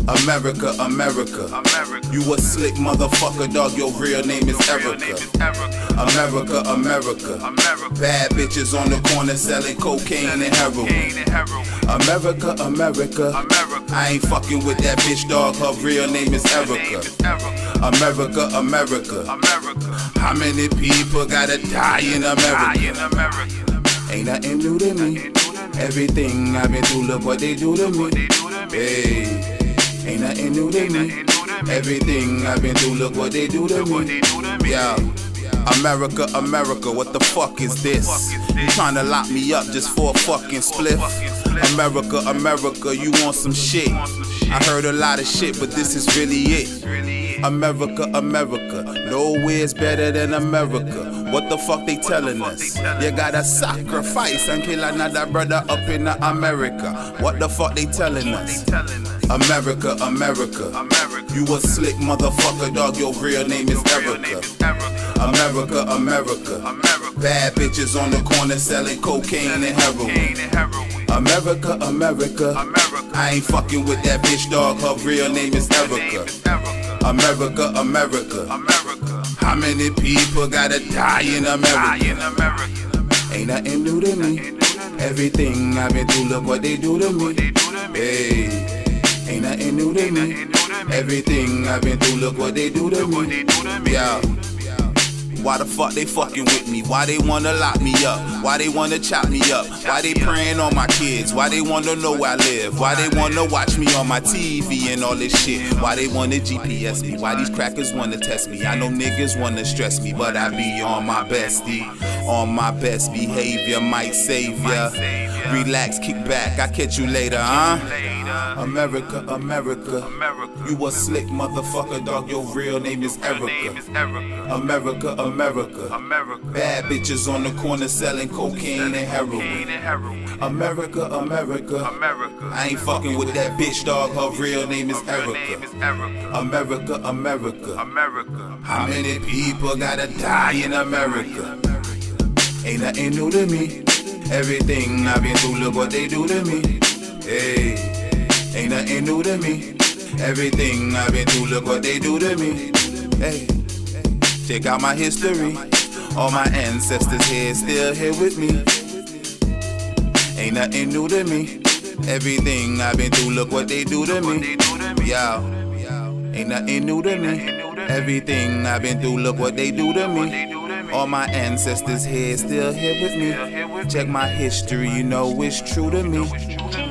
America, America. You a slick motherfucker, dog. Your real name is Erica. America, America. Bad bitches on the corner selling cocaine and heroin. America, America. I ain't fucking with that bitch, dog. Her real name is Erica. America, America. How many people gotta die in America? Ain't nothing new to me. Everything I've been through, look what they do to me. Hey, ain't nothing new to me. Everything I've been through, look what they do to me. Yeah. America, America, what the fuck is this? You tryna lock me up just for a fucking spliff? America, America, you want some shit? I heard a lot of shit, but this is really it. America, America, nowhere's better than America. What the fuck they telling us? You gotta sacrifice and kill another brother up in America. What the fuck they telling us? America, America. You a slick motherfucker, dog. Your real name is Erica. America, America. Bad bitches on the corner selling cocaine and heroin. America, America. I ain't fucking with that bitch, dog. Her real name is Erica. America, America. How many people gotta die in America? Ain't nothing new to me. Everything I've been through, look what they do to me. Hey, ain't nothing new to me. Everything I've been through, look what they do to me. Yeah. Why the fuck they fucking with me? Why they wanna lock me up? Why they wanna chop me up? Why they preying on my kids? Why they wanna know where I live? Why they wanna watch me on my TV and all this shit? Why they wanna GPS me? Why these crackers wanna test me? I know niggas wanna stress me, but I be on my bestie. On my best behavior, might save ya. Relax, kick back, I'll catch you later, huh? America, America. You a slick motherfucker, dog. Your real name is Erica. America, America. Bad bitches on the corner selling cocaine and heroin. America, America. I ain't fucking with that bitch, dog. Her real name is Erica. America, America. How many people gotta die in America? Ain't nothing new to me. Everything I've been through, look what they do to me. Hey, ain't nothing new to me. Everything I've been through, look what they do to me. Hey, check out my history. All my ancestors here, still here with me. Ain't nothing new to me. Everything I've been through, look what they do to me. Yeah, ain't nothing new to me. Everything I've been through, look what they do to me. All my ancestors here, still here with me. Check my history, you know it's true to me.